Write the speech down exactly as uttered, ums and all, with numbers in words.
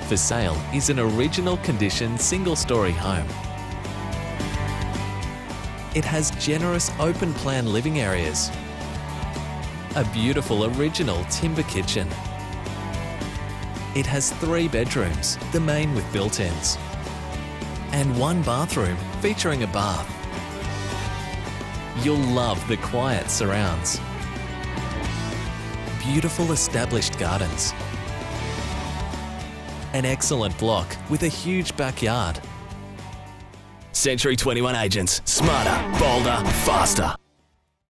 For sale is an original condition single-storey home. It has generous open plan living areas, a beautiful original timber kitchen. It has three bedrooms, the main with built-ins, and one bathroom featuring a bath. You'll love the quiet surrounds. Beautiful established gardens. An excellent block with a huge backyard. Century twenty-one agents. Smarter, bolder, faster.